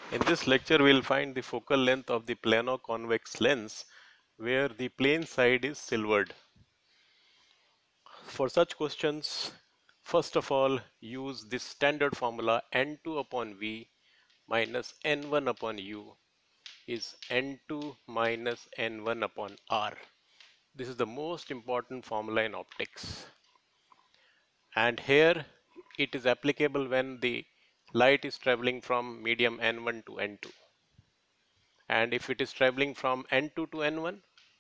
In this lecture, we'll find the focal length of the plano-convex lens where the plane side is silvered. For such questions, first of all, use this standard formula n2 upon v minus n1 upon u is n2 minus n1 upon r. This is the most important formula in optics. And here it is applicable when the light is traveling from medium n1 to n2. And if it is traveling from n2 to n1,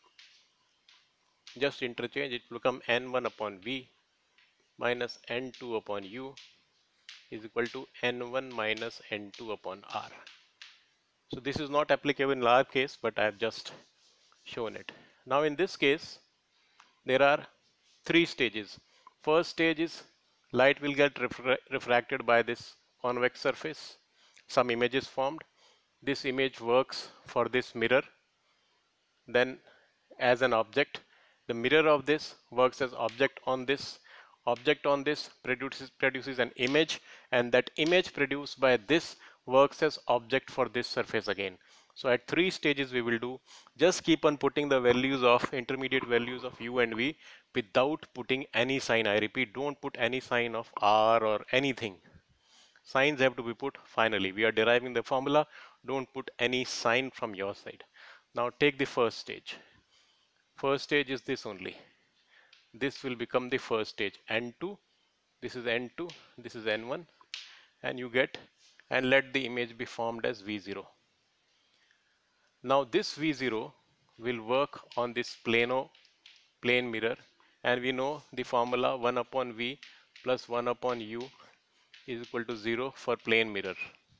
just interchange, it will become n1 upon v minus n2 upon u is equal to n1 minus n2 upon r. So this is not applicable in our case, but I have just shown it. Now in this case, there are three stages. First stage is light will get refracted by this convex surface. Some image is formed. This image works for this mirror. Then as an object, the mirror of this works as object on this. Object on this produces an image, and that image produced by this works as object for this surface again. So at three stages we will do. Just keep on putting the values of intermediate values of u and v without putting any sign. I repeat, don't put any sign of r or anything. Signs have to be put finally. We are deriving the formula. Don't put any sign from your side. Now take the first stage. First stage is this only. This will become the first stage, n2. This is n2, this is n1, and you get, and let the image be formed as v0. Now this v0 will work on this plane mirror, and we know the formula 1 upon v plus 1 upon u is equal to 0 for plane mirror.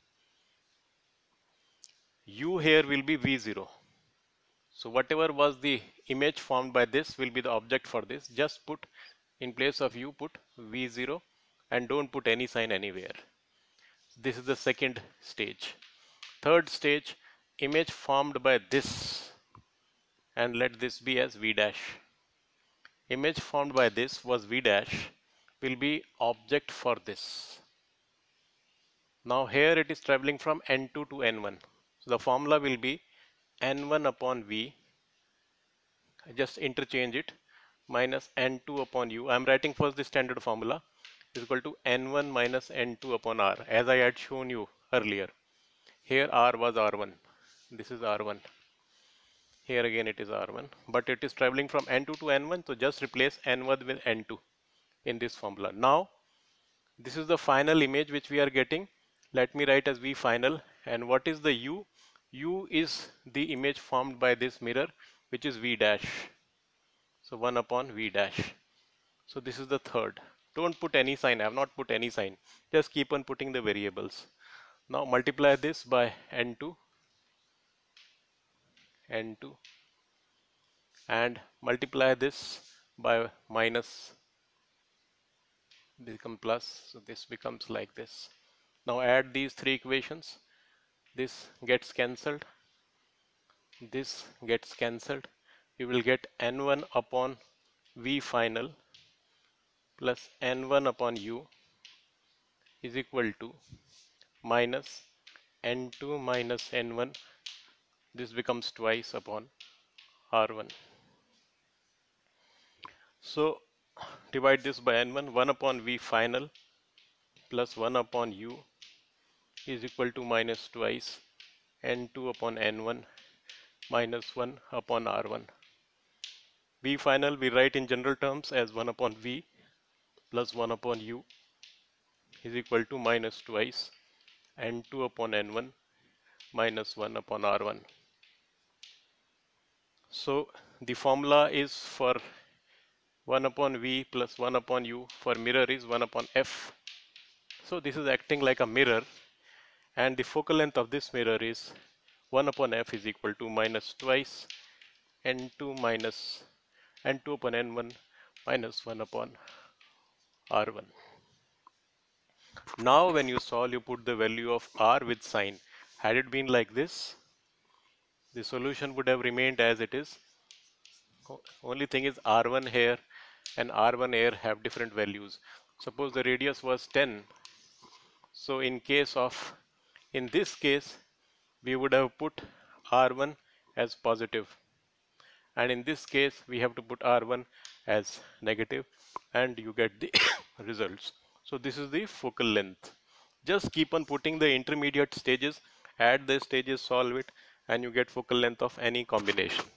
U here will be v0. So whatever was the image formed by this will be the object for this. Just put, in place of u, put v0 and don't put any sign anywhere. This is the second stage. Third stage, image formed by this, and let this be as v dash. Image formed by this was v dash, will be object for this. Now here it is traveling from n2 to n1. So the formula will be n1 upon v, just interchange it, minus n2 upon u. I am writing first the standard formula, is equal to n1 minus n2 upon r, as I had shown you earlier. Here r was r1, this is r1. Here again it is r1, but it is traveling from n2 to n1, so just replace n1 with n2 in this formula. Now this is the final image which we are getting. Let me write as v final. And what is the u? U is the image formed by this mirror, which is v dash. So 1 upon v dash. So this is the third. Don't put any sign. I have not put any sign. Just keep on putting the variables. Now multiply this by n2, n2, and multiply this by minus, become plus, so this becomes like this. Now add these three equations. This gets cancelled, this gets cancelled. You will get n1 upon v final plus n1 upon u is equal to minus n2 minus n1. This becomes twice upon r1. So divide this by n1. 1 upon v final plus 1 upon u is equal to minus twice n2 upon n1 minus 1 upon r1. V final we write in general terms as 1 upon v plus 1 upon u is equal to minus twice n2 upon n1 minus 1 upon r1. So the formula is for 1 upon v plus 1 upon u for mirror is 1 upon f. So this is acting like a mirror, and the focal length of this mirror is 1 upon f is equal to minus twice n2 minus n2 upon n1 minus 1 upon r1. Now when you solve, you put the value of r with sign. Had it been like this, the solution would have remained as it is. Only thing is r1 here and r1 here have different values. Suppose the radius was 10. So in this case, we would have put R1 as positive, and in this case we have to put R1 as negative, and you get the results. So this is the focal length. Just keep on putting the intermediate stages, add the stages, solve it, and you get focal length of any combination.